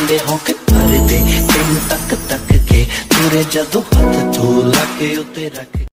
ਦੇ ਹੌਂਕ ਭਰਦੇ ਤੈਨੂੰ ਤੱਕ ਤੱਕ ਕੇ ਤੁਰੇ ਜਦੋਂ ਹੱਥ ਤੂੰ ਲਾ ਕੇ ਉੱਤੇ ਰੱਖ